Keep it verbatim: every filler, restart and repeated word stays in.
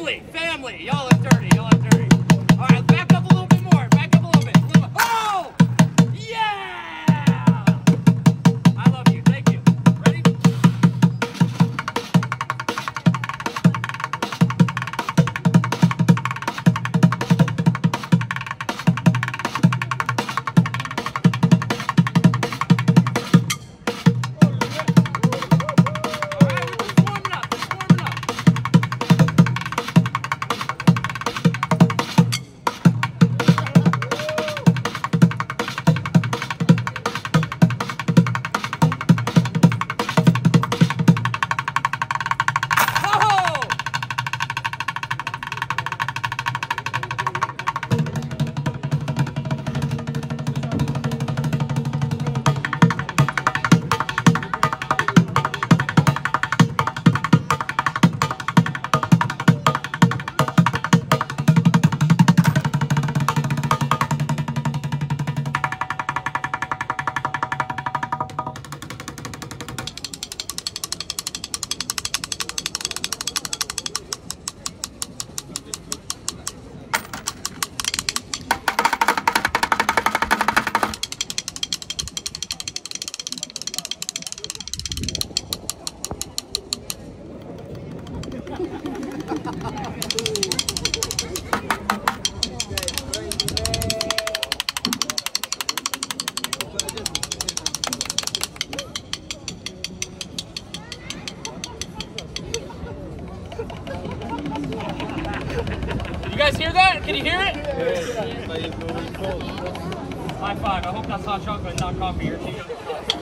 family, family. Y'all are dirty. Y'all are dirty. All right, back up a little bit more. Back up a little bit. A little bit. Oh! Yeah! I love you. Thank you. Ready? You guys hear that? Can you hear it? High five. I hope that's hot chocolate, not coffee or tea.